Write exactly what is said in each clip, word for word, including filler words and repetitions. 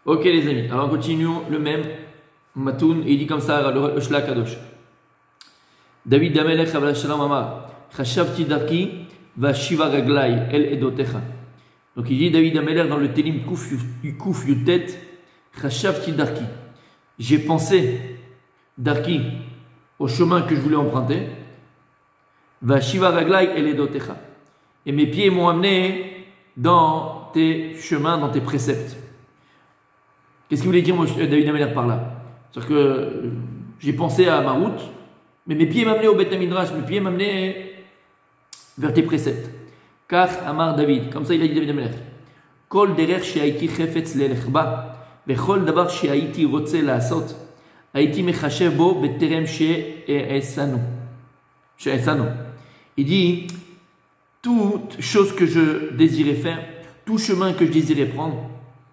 Ok les amis, alors continuons le même Matoun, il dit comme ça le Shla Kadosh. David Amelech Abel Shalom Amar, Chashavti Darki va Shiva Raglai El Edotecha. Donc il dit David Amelech dans le Télim Kuf Yutet, Chashavti Darki. J'ai pensé Darki au chemin que je voulais emprunter, va Shiva Raglai El Edotecha. Et mes pieds m'ont amené dans tes chemins, dans tes préceptes. Qu'est-ce qu'il voulait dire David Amelech par là? C'est-à-dire que j'ai pensé à ma route, mais mes pieds m'amenaient au Beth Midrash, mes pieds m'amenaient vers tes préceptes. Car Amar David, comme ça il a dit David Amelech, Kol derer she'aiti chefetz lelechba, vechol davar she'aiti rotze la'asot, haiti mechashev bo beterem she'esanu. She'esanu. Il dit, toute chose que je désirais faire, tout chemin que je désirais prendre,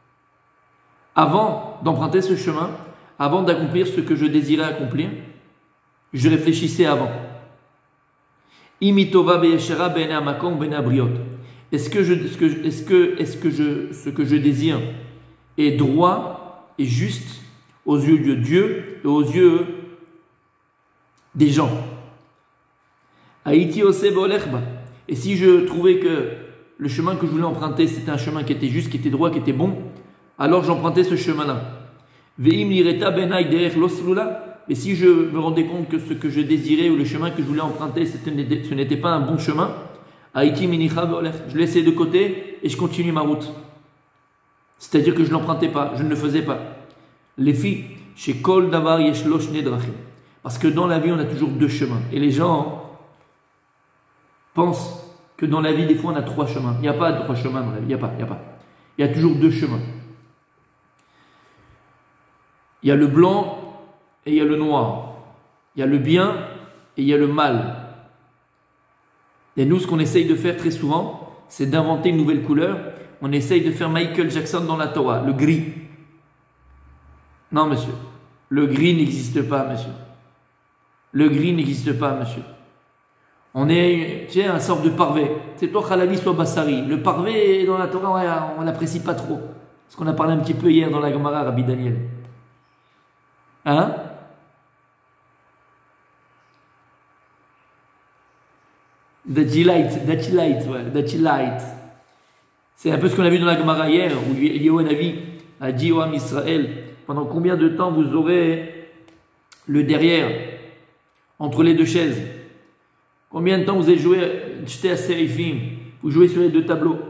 avant d'emprunter ce chemin, avant d'accomplir ce que je désirais accomplir, je réfléchissais avant. Imitova beyeshera ben amakom ben abriot. Est-ce que je, est-ce que, est-ce que, est-ce que je, ce que je désire est droit et juste aux yeux de Dieu et aux yeux des gens? Haïti ose beolechba. Et si je trouvais que le chemin que je voulais emprunter c'était un chemin qui était juste, qui était droit, qui était bon, alors j'empruntais ce chemin-là. Ve'im lireta benai derech lo slula. Et si je me rendais compte que ce que je désirais ou le chemin que je voulais emprunter, ce n'était pas un bon chemin, haïti minicha beolech. Je laissais de côté et je continuais ma route. C'est-à-dire que je ne l'empruntais pas, je ne le faisais pas. Les filles, chez kol davar yesh lo shne drachim. Parce que dans la vie, on a toujours deux chemins. Et les gens pensent que dans la vie, des fois, on a trois chemins. Il n'y a pas trois chemins dans la vie, il n'y a pas, il n'y a pas. Il y a toujours deux chemins. Il y a le blanc et il y a le noir. Il y a le bien et il y a le mal. Et nous, ce qu'on essaye de faire très souvent, c'est d'inventer une nouvelle couleur. On essaye de faire Michael Jackson dans la Torah, le gris. Non, monsieur. Le gris n'existe pas, monsieur. Le gris n'existe pas, monsieur. On est, tu sais, un sort de parvé. C'est toi, Khalabi, soit Bassari. Le parvé, dans la Torah, on l'apprécie pas trop. Ce qu'on a parlé un petit peu hier dans la Gemara, Rabbi Daniel. Hein? Dachilite, Dachilite, ouais, Dachilite. C'est un peu ce qu'on a vu dans la Gemara hier, où Eliyahu Hanavi a dit au Ham Israël, pendant combien de temps vous aurez le derrière entre les deux chaises? Combien de temps vous avez joué j'étais à Serifim? Vous jouez sur les deux tableaux.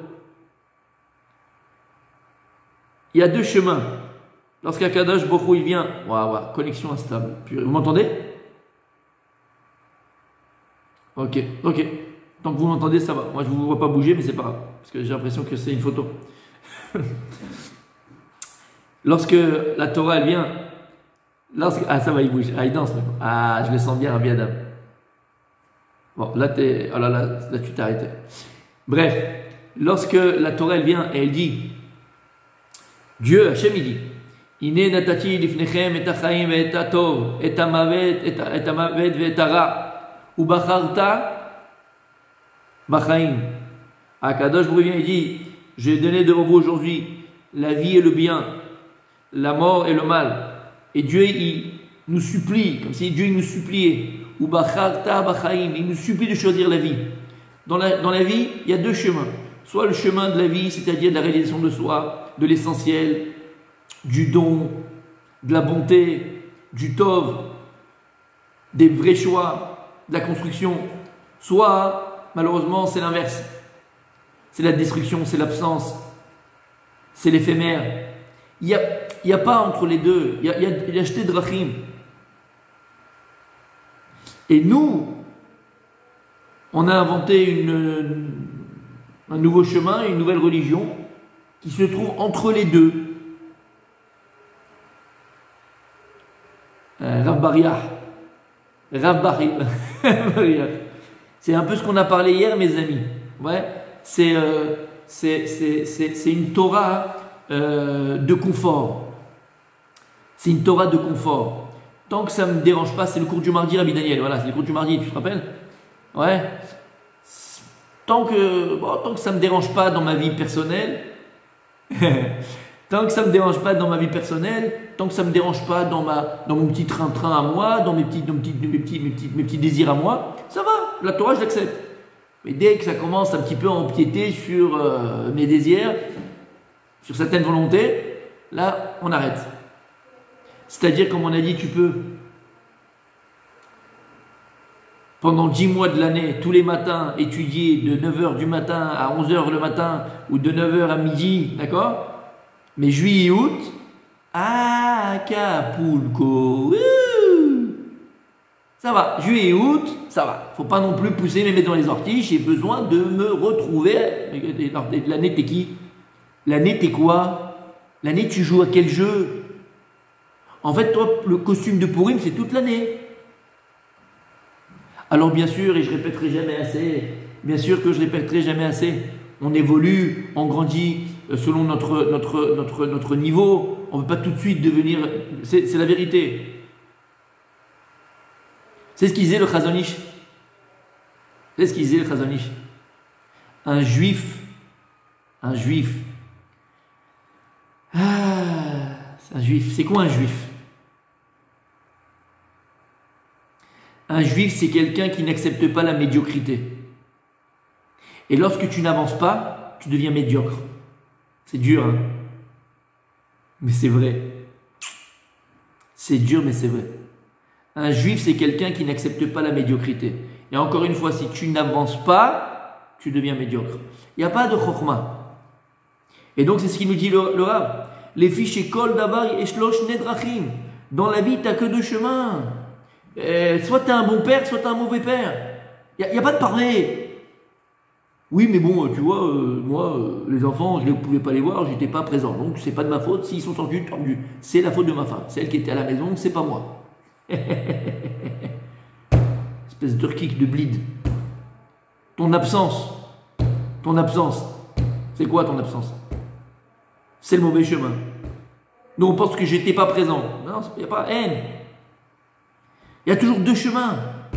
Il y a deux chemins. Lorsqu'Akadosh Bokhu il vient, waouh, wow, connexion instable. Vous m'entendez? Ok, ok. Tant que vous m'entendez, ça va. Moi, je ne vous vois pas bouger, mais c'est pas grave. Parce que j'ai l'impression que c'est une photo. Lorsque la Torah, elle vient. Lorsque, ah, ça va, il bouge. Ah, il danse. Ah, je le sens bien, Rabbi Adam. Bon, là, t'es, oh là, là, là, tu t'es arrêté. Bref, lorsque la Torah, elle vient et elle dit, Dieu, Hachem, il dit, Ine natati lifnechem et achaim et atov et amavet et amavet et ara ou bacharta bachaim. Akadosh Baruch il dit, j'ai donné devant vous aujourd'hui la vie et le bien, la mort et le mal. Et Dieu, il nous supplie, comme si Dieu il nous suppliait, ou bacharta bachaim, il nous supplie de choisir la vie. Dans la, dans la vie, il y a deux chemins. Soit le chemin de la vie, c'est-à-dire de la réalisation de soi, de l'essentiel, du don, de la bonté, du tov, des vrais choix, de la construction. Soit, malheureusement, c'est l'inverse. C'est la destruction, c'est l'absence, c'est l'éphémère. Il n'y a, il y a pas entre les deux. Il y a, il y a, il y a jeté drachim. Et nous, on a inventé une, un nouveau chemin, une nouvelle religion qui se trouve entre les deux. Euh, Rav Bariah. Rav Bariah. C'est un peu ce qu'on a parlé hier, mes amis. Ouais. C'est euh, c'est une Torah euh, de confort. C'est une Torah de confort. Tant que ça ne me dérange pas, c'est le cours du mardi, Rabbi Daniel. Voilà, c'est le cours du mardi, tu te rappelles? Ouais. Tant que, bon, tant que ça ne me dérange pas dans ma vie personnelle, Tant que ça ne me dérange pas dans ma vie personnelle, tant que ça ne me dérange pas dans, ma, dans mon petit train-train à moi, dans mes petits, dans mes, petits, mes, petits, mes, petits, mes petits désirs à moi, ça va, la Torah, je l'accepte. Mais dès que ça commence un petit peu à empiéter sur euh, mes désirs, sur certaines volontés, là, on arrête. C'est-à-dire, comme on a dit, tu peux, pendant dix mois de l'année, tous les matins, étudier de neuf heures du matin à onze heures le matin, ou de neuf heures à midi, d'accord? Mais juillet et août, Acapulco, ça va. Juillet et août, ça va. Faut pas non plus pousser mes mains dans les orties. J'ai besoin de me retrouver. L'année, t'es qui? L'année, t'es quoi? L'année, tu joues à quel jeu? En fait, toi, le costume de Pourim, c'est toute l'année. Alors, bien sûr, et je répéterai jamais assez, bien sûr que je répéterai jamais assez, on évolue, on grandit selon notre, notre, notre, notre niveau. On ne veut pas tout de suite devenir... C'est la vérité. C'est ce qu'il disait le Chazon Ish. C'est ce qu'il disait le Chazon Ish. Un juif, un juif, ah, c'est un juif. C'est quoi un juif? Un juif, c'est quelqu'un qui n'accepte pas la médiocrité. Et lorsque tu n'avances pas, tu deviens médiocre. C'est dur, hein? Mais c'est vrai. C'est dur, mais c'est vrai. Un juif, c'est quelqu'un qui n'accepte pas la médiocrité. Et encore une fois, si tu n'avances pas, tu deviens médiocre. Il n'y a pas de chokhma. Et donc, c'est ce qu'il nous dit le, le Rav. Les fiches écoles d'Abar et Shlosh Nedrachim. Dans la vie, tu n'as que deux chemins. Euh, soit tu es un bon père, soit tu es un mauvais père. Il n'y a, a pas de parler. Oui, mais bon, tu vois, euh, moi, euh, les enfants, je ne pouvais pas les voir, je n'étais pas présent. Donc, c'est pas de ma faute. S'ils sont tordus, tordus. C'est la faute de ma femme. C'est elle qui était à la maison, c'est pas moi. Espèce de kick de bleed. Ton absence. Ton absence. C'est quoi ton absence? C'est le mauvais chemin. Nous, on pense que j'étais pas présent. Non, il n'y a pas haine. Il y a toujours deux chemins.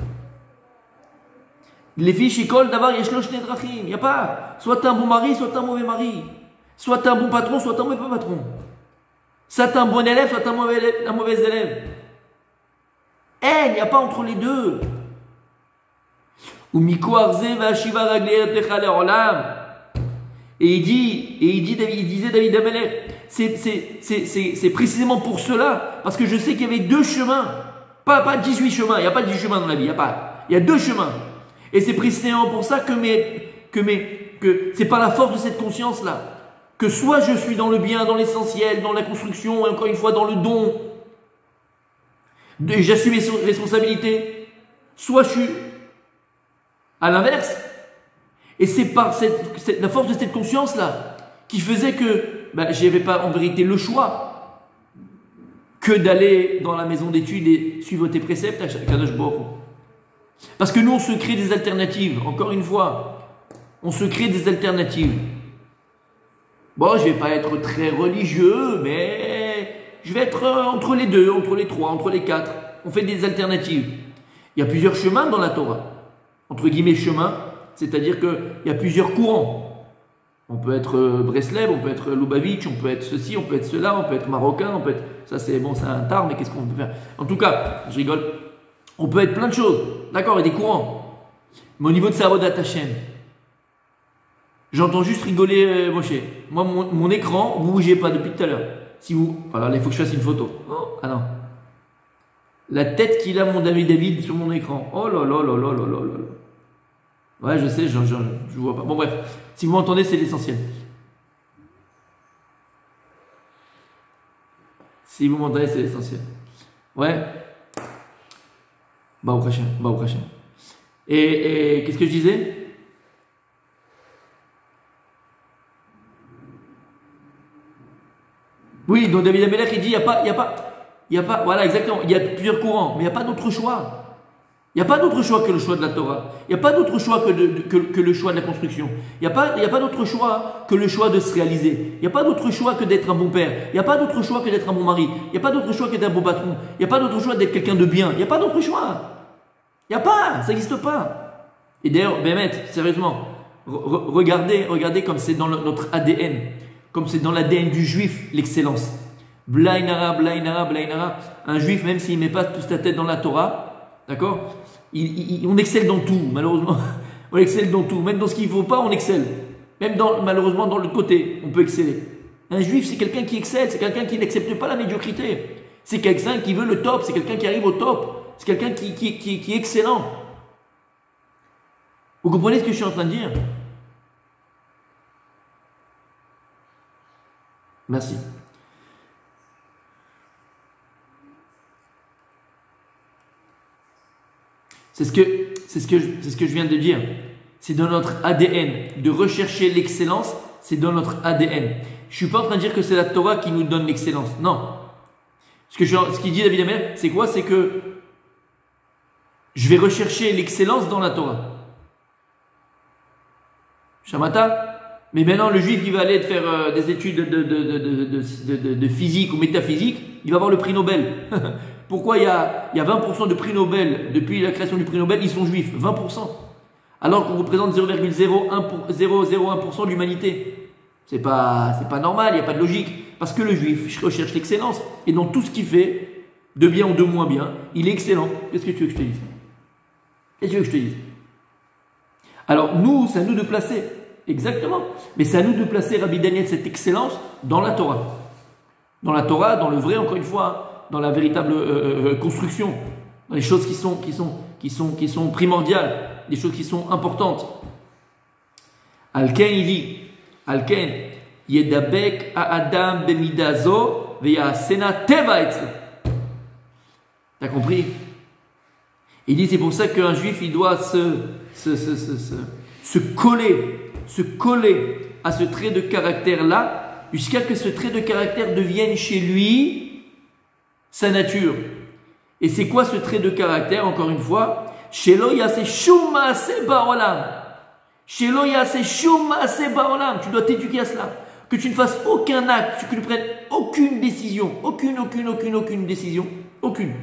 Les filles écoles d'abord, il y a shlosh nedrachim. Il n'y a pas. Soit tu es un bon mari, soit tu es un mauvais mari. Soit tu es un bon patron, soit tu es un mauvais patron. Soit tu es un bon élève, soit tu es un mauvais élève, un mauvais élève. Eh, il n'y a pas entre les deux. Et il dit, et il dit, il disait David Amelech, c'est précisément pour cela, parce que je sais qu'il y avait deux chemins, pas, pas dix-huit chemins, il n'y a pas dix chemins dans la vie, il y a pas, il y a deux chemins. Et c'est précisément pour ça que mes, que mes, que c'est par la force de cette conscience-là, que soit je suis dans le bien, dans l'essentiel, dans la construction, et encore une fois dans le don, j'assume mes responsabilités, soit je suis à l'inverse. Et c'est par cette, cette, la force de cette conscience-là qui faisait que ben, je n'avais pas en vérité le choix que d'aller dans la maison d'études et suivre tes préceptes à Kadosh Baruch Hu. Parce que nous, on se crée des alternatives. Encore une fois, on se crée des alternatives. Bon, je ne vais pas être très religieux, mais je vais être entre les deux, entre les trois, entre les quatre. On fait des alternatives. Il y a plusieurs chemins dans la Torah. Entre guillemets, chemin, c'est-à-dire qu'il y a plusieurs courants. On peut être Breslev, on peut être Lubavitch, on peut être ceci, on peut être cela, on peut être marocain, on peut être... Ça, c'est bon, c'est un tard, mais qu'est-ce qu'on peut faire? En tout cas, je rigole. On peut être plein de choses. D'accord, il y a des courants. Mais au niveau de sa Avodat Hashem, j'entends juste rigoler, euh, Moshe. Moi, mon, mon écran, vous ne bougez pas depuis tout à l'heure. Si vous... Alors là, il faut que je fasse une photo. Oh, ah non. La tête qu'il a, mon David David, sur mon écran. Oh là là là là là là là là. Ouais, je sais, je ne vois pas. Bon, bref. Si vous m'entendez, c'est l'essentiel. Si vous m'entendez, c'est l'essentiel. Ouais. Bah, au prochain. Bah, au prochain. Et, et qu'est-ce que je disais? Oui, donc David Amelech, il dit, il n'y a pas, il n'y a pas, il n'y a pas, voilà, exactement, il y a plusieurs courants, mais il n'y a pas d'autre choix. Il n'y a pas d'autre choix que le choix de la Torah. Il n'y a pas d'autre choix que, de, que, que le choix de la construction. Il n'y a pas, il y a pas d'autre choix que le choix de se réaliser. Il n'y a pas d'autre choix que d'être un bon père. Il n'y a pas d'autre choix que d'être un bon mari. Il n'y a pas d'autre choix que d'être un bon patron. Il n'y a pas d'autre choix d'être quelqu'un de bien. Il n'y a pas d'autre choix. Il n'y a pas, ça n'existe pas. Et d'ailleurs, Bémet, sérieusement, re regardez, regardez comme c'est dans le, notre A D N. comme c'est dans l'A D N du juif, l'excellence. Blainara, blainara, blainara. Un juif, même s'il ne met pas toute sa tête dans la Torah, d'accord, il, il, on excelle dans tout, malheureusement. On excelle dans tout. Même dans ce qu'il ne faut pas, on excelle. Même dans, malheureusement dans le côté, on peut exceller. Un juif, c'est quelqu'un qui excelle, c'est quelqu'un qui n'accepte pas la médiocrité. C'est quelqu'un qui veut le top, c'est quelqu'un qui arrive au top. C'est quelqu'un qui, qui, qui, qui est excellent. Vous comprenez ce que je suis en train de dire? Merci. C'est ce que, c'est ce que, c'est ce que je viens de dire. C'est dans notre A D N. De rechercher l'excellence, c'est dans notre A D N. Je ne suis pas en train de dire que c'est la Torah qui nous donne l'excellence. Non. Ce que je, ce qu'il dit David Amer, c'est quoi? C'est que je vais rechercher l'excellence dans la Torah. Shamata? Mais maintenant, le juif qui va aller faire euh, des études de, de, de, de, de, de, de physique ou métaphysique, il va avoir le prix Nobel. Pourquoi il y, a, il y a vingt pour cent de prix Nobel, depuis la création du prix Nobel, ils sont juifs, vingt pour cent. Alors qu'on représente zéro virgule zéro zéro un pour cent de l'humanité. C'est pas, c'est pas normal, il n'y a pas de logique. Parce que le juif recherche l'excellence. Et dans tout ce qu'il fait, de bien ou de moins bien, il est excellent. Qu'est-ce que tu veux que je te dise? Qu'est-ce que tu veux que je te dise? Alors nous, c'est à nous de placer. Exactement. Mais c'est à nous de placer, Rabbi Daniel, cette excellence dans la Torah. Dans la Torah, dans le vrai, encore une fois, dans la véritable euh, euh, construction, dans les choses qui sont, qui sont, qui sont, qui sont primordiales, des choses qui sont importantes. Alken, il dit, Alken, Yedabek a Adam bemidazo veya sena teva etzlo. T'as compris? Il dit, c'est pour ça qu'un juif, il doit se, se, se, se, se, se coller, se coller à ce trait de caractère-là, jusqu'à ce que ce trait de caractère devienne chez lui sa nature. Et c'est quoi ce trait de caractère, encore une fois? Shelo yase shum maaseh ba'olam. Shelo yase shum maaseh ba'olam. Tu dois t'éduquer à cela. Que tu ne fasses aucun acte, que tu ne prennes aucune décision. Aucune, aucune, aucune, aucune décision. Aucune.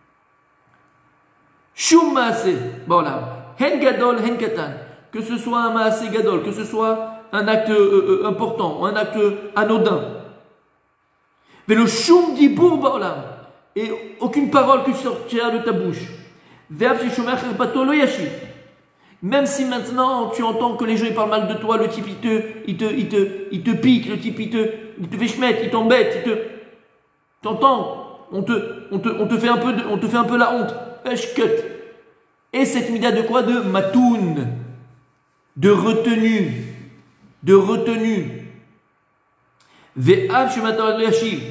Shum maaseh ba'olam. Hen gadol, hen katan. Que ce soit un maaseh gadol, que ce soit un acte euh, euh, important, un acte anodin. Mais le shum dibour ba'olam. Et aucune parole que tu sortiras de ta bouche. Même si maintenant tu entends que les gens ils parlent mal de toi, le type il te, il te, il te, il te pique, le type il te, il te fait schmettre, il t'embête, il te, t'entends, on te, on te, on te fait un peu de, on te fait un peu la honte. Et cette mida de quoi? De matoun, de retenue, de retenue. Ve'av shematar lo yashiv.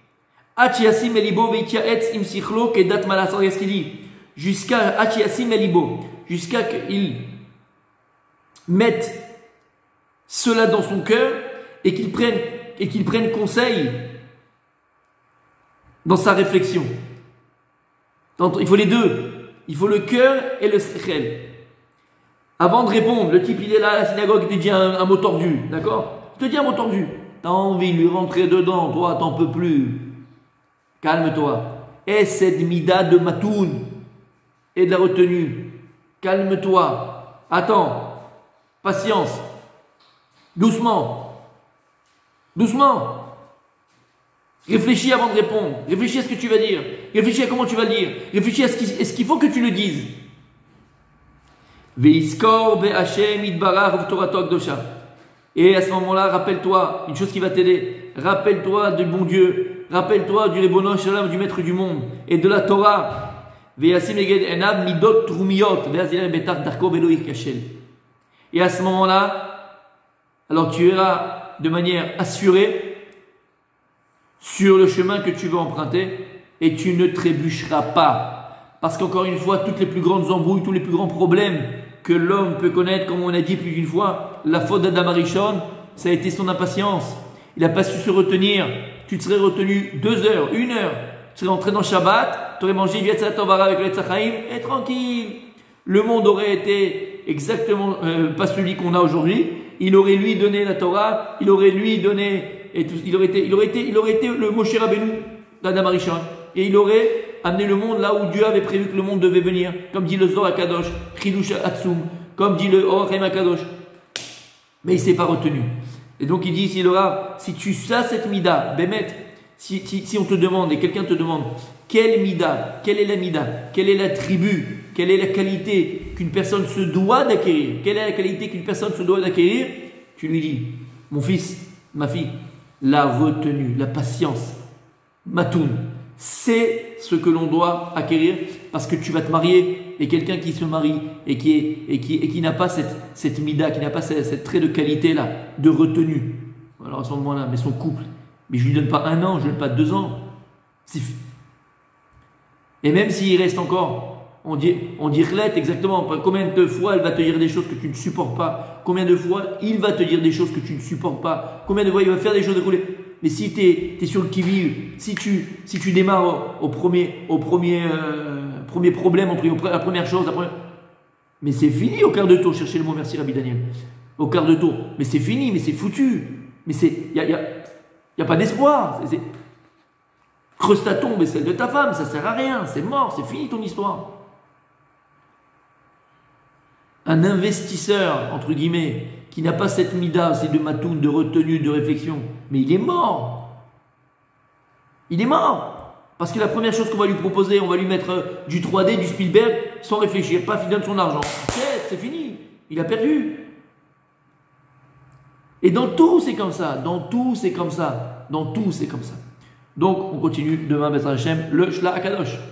Jusqu'à jusqu'à qu'il mette cela dans son cœur et qu'il prenne, et qu'il prenne conseil dans sa réflexion. Il faut les deux. Il faut le cœur et le sechel. Avant de répondre, le type il est là à la synagogue, il te dit un, un mot tordu. D'accord? Il te dit un mot tordu. T'as envie de lui rentrer dedans, toi t'en peux plus. Calme-toi. Et cette mida de matoun et de la retenue. Calme-toi. Attends. Patience. Doucement. Doucement. Réfléchis avant de répondre. Réfléchis à ce que tu vas dire. Réfléchis à comment tu vas le dire. Réfléchis à ce qu'il, à ce qu'il faut que tu le dises. Veiskor be'Hashem itbarach v'torato akdosha. Et à ce moment-là, rappelle-toi une chose qui va t'aider. Rappelle-toi du bon Dieu. Rappelle-toi du Ribono Shalom, du Maître du monde, et de la Torah. Et à ce moment-là, alors tu iras de manière assurée sur le chemin que tu veux emprunter et tu ne trébucheras pas. Parce qu'encore une fois, toutes les plus grandes embrouilles, tous les plus grands problèmes que l'homme peut connaître, comme on a dit plus d'une fois, la faute d'Adam Arishon, ça a été son impatience. Il n'a pas su se retenir. Tu te serais retenu deux heures, une heure. Tu serais entré dans Shabbat, tu aurais mangé Vietza Tovara avec le Tzachaim et tranquille. Le monde aurait été exactement euh, pas celui qu'on a aujourd'hui. Il aurait lui donné la Torah, il aurait lui donné, et tout, il, aurait été, il, aurait été, il aurait été le Moshe Rabbeinu d'Adam Arishon. Et il aurait amené le monde là où Dieu avait prévu que le monde devait venir. Comme dit le Zohar HaKadosh, Chidush Atzum, comme dit le Or Haim HaKadosh. Mais il ne s'est pas retenu. Et donc il dit ici le Rav, si tu as cette mida, Bémet, si, si, si on te demande et quelqu'un te demande quelle mida, quelle est la mida, quel est l'attribut, quelle est la qualité qu'une personne se doit d'acquérir, quelle est la qualité qu'une personne se doit d'acquérir, tu lui dis, mon fils, ma fille, la retenue, la patience, matoun, c'est ce que l'on doit acquérir parce que tu vas te marier et quelqu'un qui se marie et qui, est, et qui, et qui n'a pas cette, cette mida, qui n'a pas cette, cette trait de qualité-là, de retenue, alors à ce moment-là, mais son couple, mais je ne lui donne pas un an, je ne lui donne pas deux ans. Et même s'il reste encore, on dit, on dit relate exactement, combien de fois elle va te dire des choses que tu ne supportes pas, combien de fois il va te dire des choses que tu ne supportes pas, combien de fois il va faire des choses de rouler. Mais si tu es, es sur le qui-vive, si tu, si tu démarres au, au premier, au premier, euh, premier problème, la première chose, la première... mais c'est fini au quart de tour, cherchez le mot, merci Rabbi Daniel, au quart de tour, mais c'est fini, mais c'est foutu, mais il n'y a, y a, y a pas d'espoir, creuse ta tombe et celle de ta femme, ça sert à rien, c'est mort, c'est fini ton histoire. Un investisseur, entre guillemets, qui n'a pas cette mida, c'est de matoun, de retenue, de réflexion, mais il est mort. Il est mort. Parce que la première chose qu'on va lui proposer, on va lui mettre du trois D, du Spielberg, sans réfléchir. Paf, il donne son argent. C'est fini. Il a perdu. Et dans tout, c'est comme ça. Dans tout, c'est comme ça. Dans tout, c'est comme ça. Donc, on continue demain, Beth Hashem, le Shla Akadosh.